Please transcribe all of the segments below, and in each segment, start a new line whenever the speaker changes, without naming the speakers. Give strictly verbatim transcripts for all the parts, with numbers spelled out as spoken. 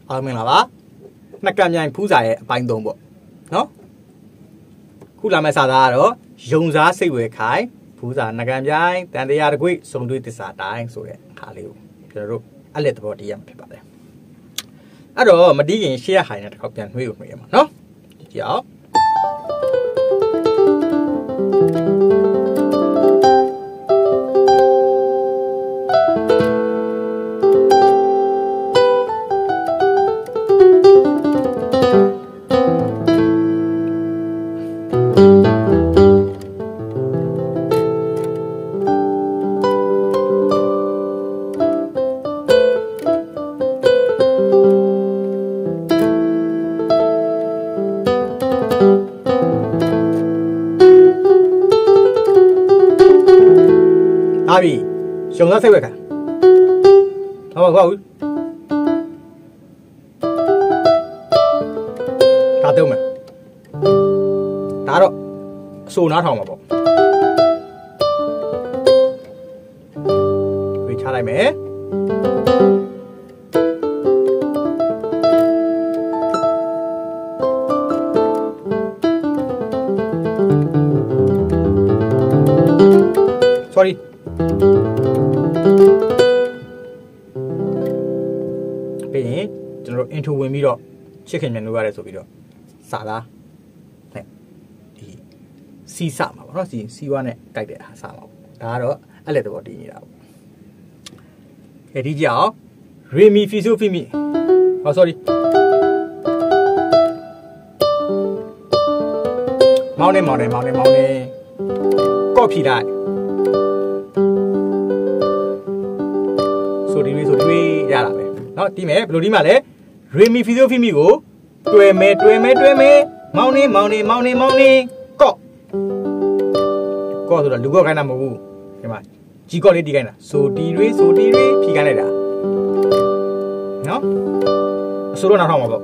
အားမင်္ဂလာပါနှစ်ကံမြိုင်ဖူးစာရဲ့အပိုင်းသုံးပေါ့နော်ခုလာမယ့်စာသားကတော့ယုံစားစိတ်ဝယ်ခိုင်ဖူးစာနှစ်ကံမြိုင်တန်တရားတကွေ့စုံတွေးတစ္ဆာတိုင်းဆိုတဲ့အခါလေးကိုကျွန်တော်တို့အလက်သဘောတရားမှာဖြစ်ပါတယ်အဲ့တော့မတီးခင်ရှေ့ရဟိုင်နဲ့တစ်ခေါက်ပြန်နှွေးကိုနှွေးရမှာနော်ကြည့်အောင်ပြီရှုံသားစိတ်ဝက်ခံဟုတ်ပါဘူးဒါတော့မယ်ဒါတော့အစိုးနားထောင်မှာပေါ့ဝေချလိုက်မယ် sorryပြီးရင်ကျွန်တော်တို့ intro ဝင်ပြီးတော့ချစ်ခင်မြန်လို့ရတယ်ဆိုပြီးတော့စာသားနဲ့ဒီစီစမှာပေါ့နော်စီစီဝါနဲ့တိုက်တဲ့ဟာစာမှာပေါ့ဒါကတော့အဲ့လက်တော့တည်နေတာပေါ့ခဲဒီကြအောင် re mi fi so fi mi ဟော sorry မောင်းနေမောင်းနေမောင်းနေမောင်းနေကော့ဖြီလိုက်ဆိုဒီဝေးဆိုဒီဝေးရတာပဲเนาะတီးမယ်ဘယ်လိုတီးမှာလဲ re mi fi so fi mi ကိုတွဲမယ်တွဲမယ်တွဲမယ်မောင်းနေမောင်းနေမောင်းနေမောင်းနေကော့ကော့ဆိုတော့လူကော့ခိုင်းတာမဟုတ်ဘူးဒီမှာကြီးကော့လေးတီးခိုင်းတာဆိုဒီဝေးဆိုဒီဝေးဖြီခိုင်းလိုက်တာเนาะအစိုးရနောက်ထောင်မှာပေါ့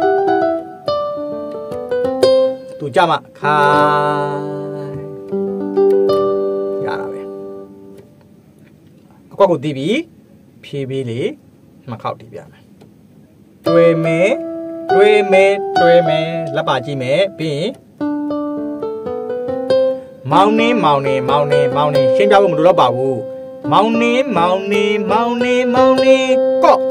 သူကြမှာခိုင်းရတာပဲအကွက်ကိုတီးပြီးဖြည်းဖြည်းလေးနှစ်ခေါက်တီးပြမယ်တွဲမယ်တွဲမယ်တွဲမယ်လက်ပါကြည့်မယ်ပြီးရင်မောင်းနေမောင်းနေမောင်းနေမောင်းနေရှင်းပြဖို့မလိုတော့ပါဘူးမောင်းနေမောင်းနေမောင်းနေမောင်းနေကော့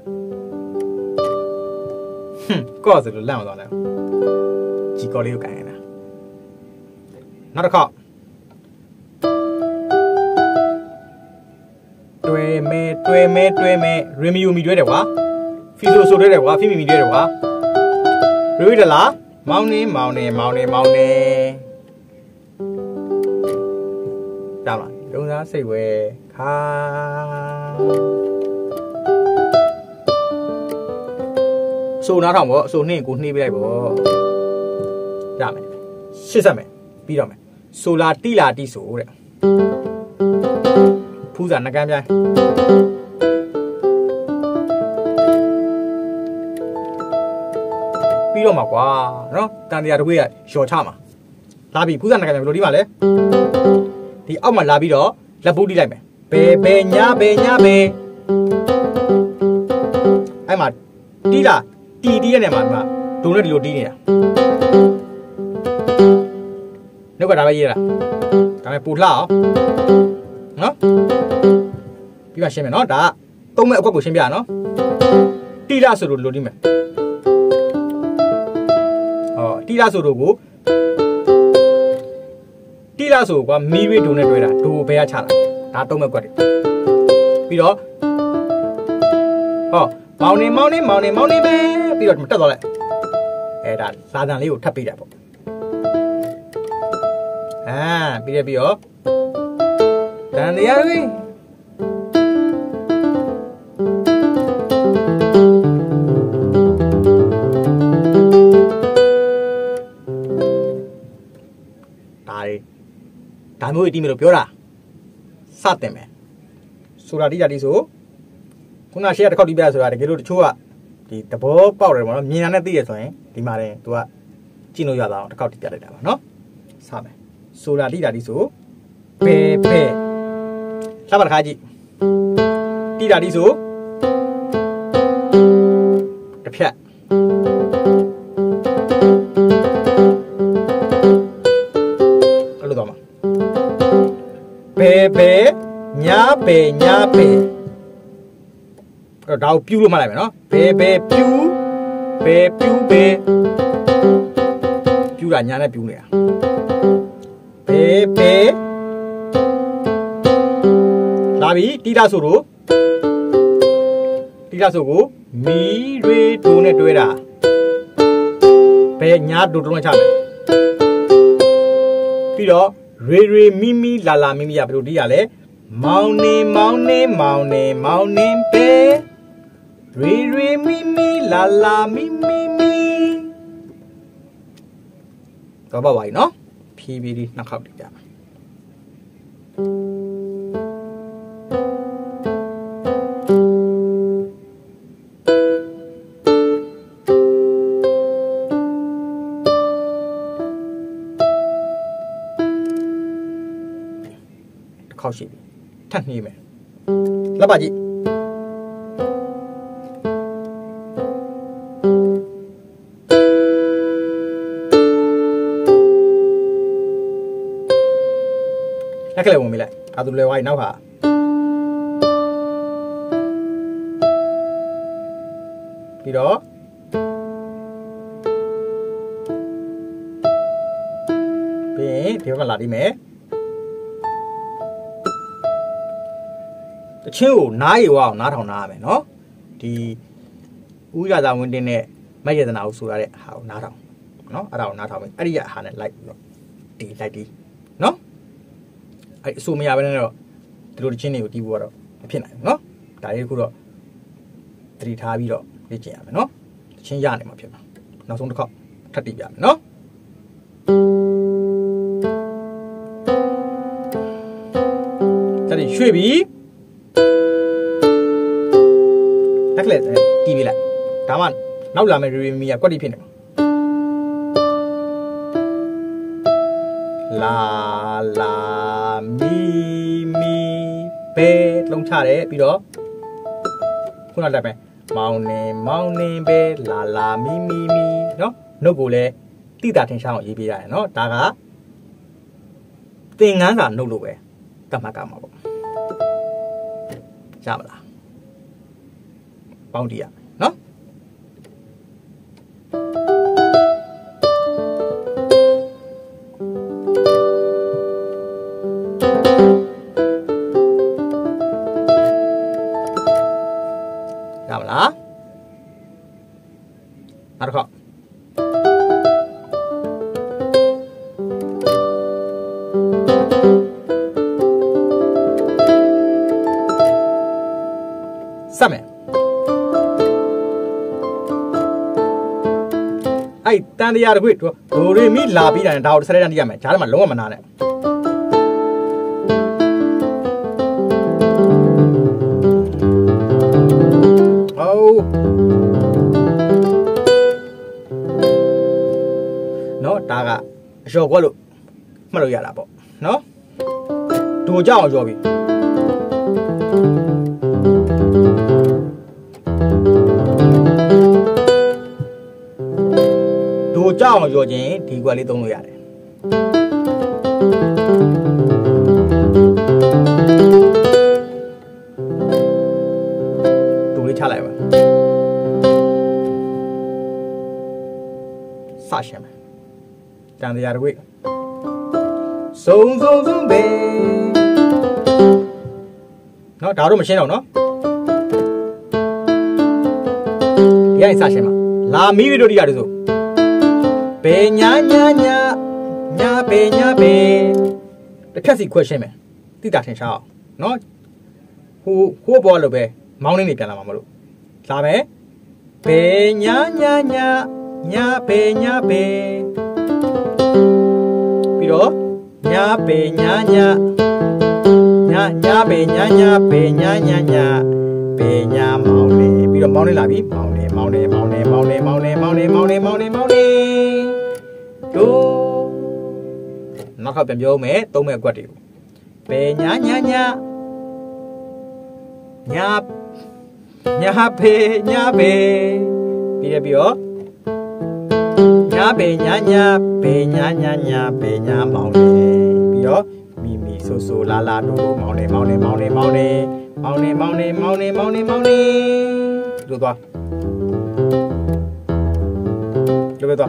ဟွန်းကော့ဆိုလို့လန့်မသွားလဲကြီးကော့လေးကိုကန်ရတာနောက်တစ်ခေါက်တွဲမဲတွဲမဲတွဲမဲရီမီယိုမီတွဲတယ်ကွာဖီဆိုဆိုတွဲတယ်ကွာဖီမီမီတွဲတယ်ကွာရွေးတယ်လားမောင်းနေမောင်းနေမောင်းနေမောင်းနေဒါမှရုံသားစိတ်ဝဲခါဆိုနားထောင်ပေါ့အဆိုနှင်းကိုနှေးပြလိုက်ပေါ့ရမယ်ရှစ်ဆက်မယ်ပြီးတော့မယ်ဆိုလာတိလာတိဆိုတဲ့ဖူးစာနှကမ်းပြိုင်ပြီးတော့မှာကွာနော်တန်တရားတစ်ခွေးကလျှော်ချမှာလာပြီဖူးစာနှကမ်းပြိုင်ဘယ်လိုဒီမှာလဲဒီအောက်မှာလာပြီးတော့လက်ပူးတီးလိုက်မယ်ဘယ်ဘယ်ညာဘယ်ညာဘယ်အဲ့မှာတီးလာတီးတီးရတဲ့မှာဒီမှာဒုံနဲ့ဒီလိုတီးနေတာနောက်ကဒါပဲရေးတာဒါပဲပူလှအောင်နော်ပြီးမှရှင်းမယ်နော်ဒါကသုံးမဲ့အကွက်ကိုရှင်းပြရနော်တိလာဆိုလို့လိုတီးမယ်ဟောတိလာဆိုလို့ကိုတိလာဆိုကွာမီးရွေးဒုံနဲ့တွဲတာဒိုဘဲကချတာဒါသုံးမဲ့ကွက်တွေပြီးတော့ဟောမောင်းနေမောင်းနေမောင်းနေမောင်းနေပဲပြီးတော့တက်သွားလိုက်အဲဒါစာတန်လေးကိုထပ်ပေးတာပေါ့အာပြီးရပြီးတော့တန်တရားတွေဒါတွေဒါမျိုးတီးမယ်လို့ပြောတာစတင်မယ်ဆိုတာတိတာတိဆိုခုနရှေ့ကတစ်ခေါက်တီးပြဆိုတာတကယ်လို့တချို့ကဒီသဘောပေါက်တယ်ပေါ့နော်မြင်ရတဲ့သိရဆိုရင်ဒီမှာတယ်သူကကြည့်လို့ရတာအောင်တစ်ခေါက်တီးပြလိုက်တာပါနော်စမယ်ဆိုတာတိတာတိဆိုဘယ်ဘယ်လှပါတစ်ခါကြည့်တိတာတိဆိုဖြတ်အဲ့လိုတော့မှာဘယ်ဘယ်ညာဘယ်ညာဘယ်အဲ့တော့ဒါကိုပြူလို့မှလိုက်မယ်နော်ဘယ်ဘယ်ပြူဘယ်ပြူဘယ်ပြူတာညာနဲ့ပြူနေတာဘယ်ဘယ်လာပြီတိတာဆိုတော့တိတာဆိုကိုမီရေတိုးနဲ့တွဲတာဘယ်ညာတိုးတိုးနဲ့ချမယ်ပြီးတော့ရေရေမီမီလာလာမီမီရဘယ်လိုတီးရလဲမောင်နေမောင်နေမောင်နေမောင်နေပဲရေရေမီမီလာလာမီမီမီတော့ပါပါ යි နော်ဖြည်းဖြည်းလေးနှစ်ခေါက်တီးကြမယ်ခေါက်ရှိပြီထပ်နှီးမယ်လက်ပါကြည့်လက်ကလေးဝင်ပြီလိုက်ဒါသူလဲဝိုင်းနောက်ဟာပြီးတော့ပြီးရင်ဒီဘက်ကလာđiမယ်တချင်းကိုနားရီဝအောင်နားထောင်နားရမယ်နော်ဒီဥရသာဝင်တင်နဲ့မက်ရတနာကိုဆိုရတဲ့ဟာကိုနားထောင်နော်အဲ့ဒါကိုနားထောင်မယ်အဲ့ဒီရဟာနဲ့လိုက်ပြီးတော့ဒီလိုက်ဒီနော်အဲ့အဆိုမရဘဲနဲ့တော့ဒီလိုတချင်းတွေကိုတီးဖို့ကတော့မဖြစ်နိုင်ဘူးနော်ဒါလေးခုတော့သတိထားပြီးတော့လေ့ကျင့်ရမယ်နော်တချင်းရနေမှာဖြစ်မှာနောက်ဆုံးတစ်ခေါက်ထပ်တီးပြမယ်နော်ဒါလေးရွှေ့ပြီးလက်ကလေးတီးပြလိုက်ဒါမှနောက်လာမယ့်ရီမီကကွက်တီဖြစ်နေမှာလာလာမီမီပဲလုံးချတယ်ပြီးတော့ခုနတက်ပဲမောင်နေမောင်နေပဲလာလာမီမီမီเนาะနှုတ်ကိုလည်းတိတာထင်ရှားအောင်ရေးပြရတယ်เนาะဒါကသင်ငန်းစာနှုတ်လို့ပဲတတ်မှတ်ကြမှာပေါ့ရမလားပေါင်းတီးရเนาะရမလားနောက်တစ်ခေါက်စမယ်အဲ့တန်တရားတခွေဒိုရီမီလာပြီးတယ်ဒါကိုဆက်လက်တန်တီးရမယ်ဂျားထဲမှာလုံးဝမနာနဲ့နော်ဒါကအလျှော်ကွက်လို့မှတ်လို့ရတာပေါ့နော်ဒိုကြောက်အောင်လျှော်ပြီဒိုကြောက်အောင်လျှော်ခြင်းဒီကွက်လေးသုံးလို့ရတယ်ဒိုလေးချလိုက်ပါစရှင်းမယ်တန်တရားတကွေစုံစုံစုံပဲနော်ဒါတော့မရှင်းတော့နော်ဒီအိုင်စရှင်းမှာလာမီရီတို့ဒီရတယ်ဆိုဘယ်ညာညာညာညာဘယ်ညာဘယ်တစ်ဖြတ်စီခွဲရှင်းမယ်တိတာထင်ရှားအောင်နော်ဟိုဟိုဘောလို့ပဲမောင်းနေနေပြန်လာမှာမလို့လာမယ်ဘယ်ညာညာညာညာဘယ်ညာဘယ်ပြီးတော့ညာဘယ်ညာညာညာညာဘယ်ညာညာဘယ်ညာညာညာဘယ်ညာမောင်းနေပြီးတော့မောင်းနေလာပြီမောင်းနေမောင်းနေမောင်းနေမောင်းနေမောင်းနေမောင်းနေမောင်းနေမောင်းနေမောင်းနေတို့နောက်ခါပြန်ပြောမယ်သုံးမဲ့အကွက်တွေကိုဘယ်ညာညာညာညာညာဘယ်ညာဘယ်ပြီးရပြီးတော့ညာပေညာညာပေညာညာညာပေညာမောင်နေပြီးတော့မီမီဆိုဆိုလာလာတိုးတိုးမောင်နေမောင်နေမောင်နေမောင်နေမောင်နေမောင်နေမောင်နေမောင်နေမောင်နေတို့သွားတို့ပဲသွား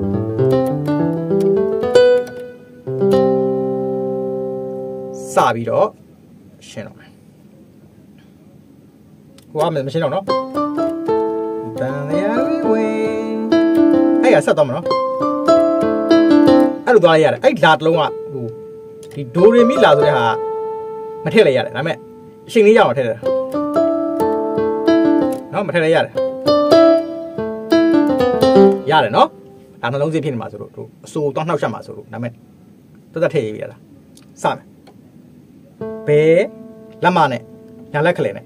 စပြီးတော့ရှင်းတော့မယ်ဟိုကမရှင်းတော့နော်တန်ရဝေးအဲ့ရဆက်တော့မနော်အဲ့လိုသွားလိုက်ရတယ်အဲ့လာတလုံးကဟိုဒီဒိုရီမီလာဆိုတဲ့ဟာမထည့်လိုက်ရတယ်ဒါပေမဲ့အချိန်လေးရအောင်ထည့်တယ်နော်မထည့်လိုက်ရတယ်ရတယ်နော်ဒါနှလုံးစိတ်ဖြစ်နေမှာဆိုလို့တို့အစိုးတော့နှောက်ရှက်မှာဆိုလို့ဒါပေမဲ့သက်သက်ထည့်ရေးပြရတာစမယ်ဘယ်လက်မနဲ့ညာလက်ခလဲနဲ့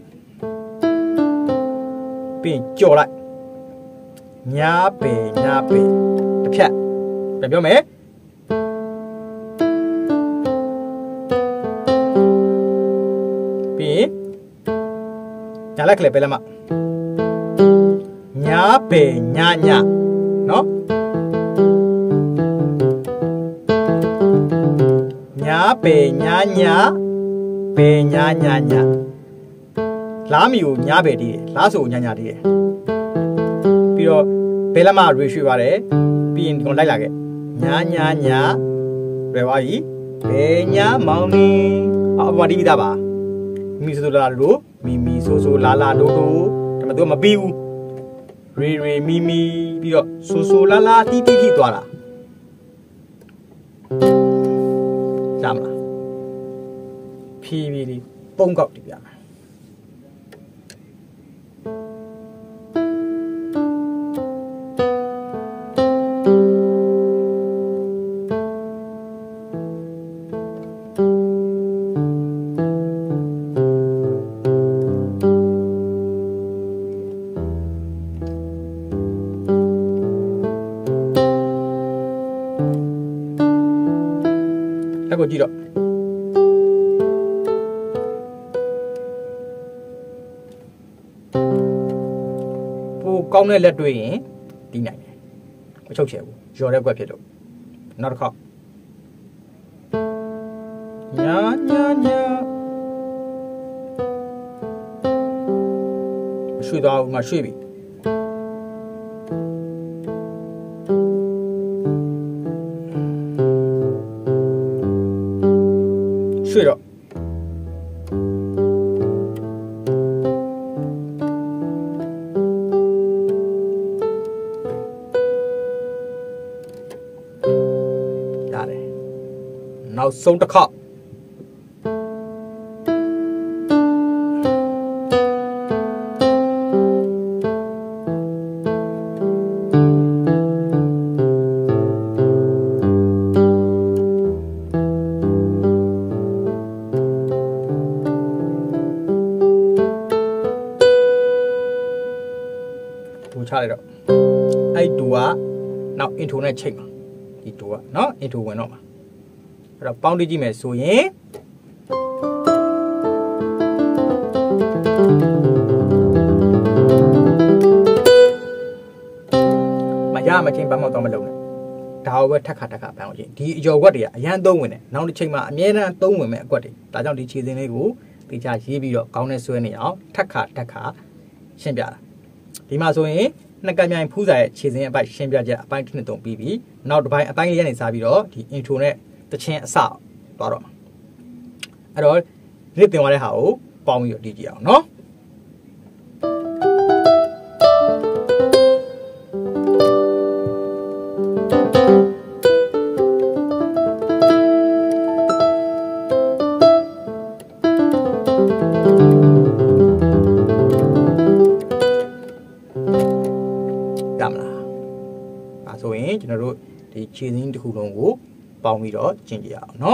ပြီးရင်ကြော်လိုက်ညာပေညာပေတစ်ဖြတ်ပြန်ပြောမယ်ပြီးရင်ညာလက်ခလဲပဲလက်မညာပေညာညာနော်ညာပေညာညာပေညာညာညာလားမီကိုညာပေတည်တယ်လားဆိုညာညာတည်တယ်ပြီးတော့ဘယ်လက်မရွေရွှေ့ပါတယ်ပြီးရင်ဒီကောင်လိုက်လာခဲ့ညာညာညာရွယ်သွားပြီဘယ်ညာမောင်နေအပေါ်တီးပြီးသားပါမီဆိုဆိုလာလာတို့မီမီဆိုဆိုလာလာတို့တို့ဒါမှတော့မပြီးဘူးရေရေမီမီပြီးတော့ဆိုဆိုလာလာတီးတီးတီးသွားတာကြမ်းလားဖြည်းဖြည်းလေးပုံကောက်တီးပြမယ်ကိုကြည့်တော့ပိုကောင်းတဲ့လက်တွေ့ရင်တီးနိုင်တယ်မချုပ်ချယ်ဘူးရော်တဲ့ကွက်ဖြစ်လို့နောက်တစ်ခေါက်ညာညာညာရွှေ့သွားဦးငါရွှေ့ပြီရွှေ့တော့ရတယ်နောက်ဆုံးတစ်ခေါက်ချလိုက်တော့အဲ့တူကနောက် intro နဲ့ချိန်မှာဒီတူကเนาะ intro ဝင်တော့မှာအဲ့တော့ပေါင်းတိကြည့်မယ်ဆိုရင်မရမချင်းဘာမှတော့မလုပ်နဲ့ဒါကိုပဲထက်ခါတက်ခါပန်းအောင်ချင်းဒီအကျော်ကွက်တွေကအရန်သုံးဝင်တယ်နောက်တစ်ချိန်မှာအမြဲတမ်းသုံးဝင်မဲ့အကွက်တွေဒါကြောင့်ဒီခြေစင်းလေးကိုတေချာရေးပြီးတော့ကောင်းနဲ့ဆွဲနေအောင်ထက်ခါတက်ခါရှင်းပြတာဒီမှာဆိုရင်နှစ်ကမြိုင်ဖူးစာရဲ့ခြေစင်းအပိုက်ရှင်းပြချက်အပိုင်းတစ်နှစ်သုံးပြီးပြီနောက်တစ်ပိုင်းအပိုင်းလေးကနေစားပြီးတော့ဒီ intro နဲ့တချင်းအစသွားတော့မှာအဲ့တော့ဒီသင်သွားတဲ့ဟာကိုပေါင်းပြီးတော့တီးကြည့်အောင်နော်ဆိုရင်ကျွန်တော်တို့ဒီခြေစင်းတစ်ခုလုံးကိုပေါင်းပြီးတော့ကျင့်ကြရအောင်เนาะ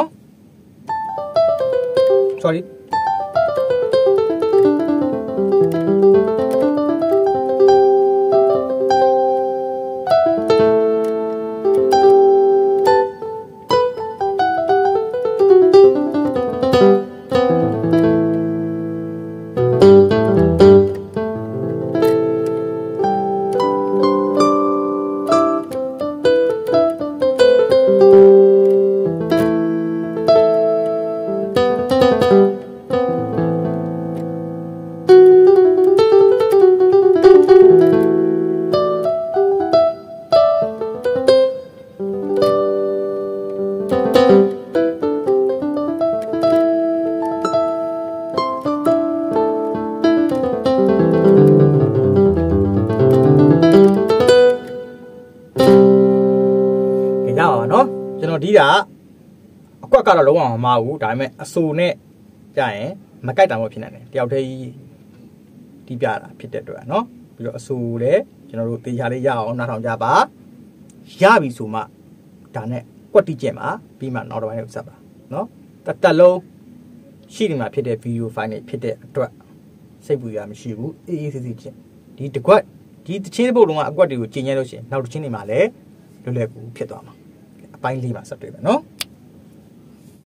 sorry
က
တီးတာအကွက်ကတော့လုံးဝမမဘူးဒါပေမဲ့အဆူနဲ့ကြာရင်မကြိုက်တာမျိုးဖြစ်နေတယ်တယောက်တည်းတီးပြတာဖြစ်တဲ့အတွက်နော်ပြီးတော့အဆူလည်းကျွန်တော်တို့တေချာလေးရအောင်နားထောင်ကြပါရပြီဆိုမှဒါနဲ့ကွက်တီးကျင်ပါပြီးမှနောက်တစ်ပိုင်းကိုဆက်ပါနော်တတက်လုံးရှိနေမှာဖြစ်တဲ့ဗီဒီယိုဖိုင်တွေဖြစ်တဲ့အတွက်စိတ်ပူရမရှိဘူးအေးအေးဆေးဆေးချင်းဒီတကွက်ဒီတချင်းပုတ်လုံးကအကွက်တွေကိုကျင်ရဲလို့ရှိရင်နောက်တစ်ချင်းတွေမှာလည်းလွယ်လွယ်ကူဖြစ်သွားမှာအပိုင်းလေးမှာဆက်တွေ့မယ်နော်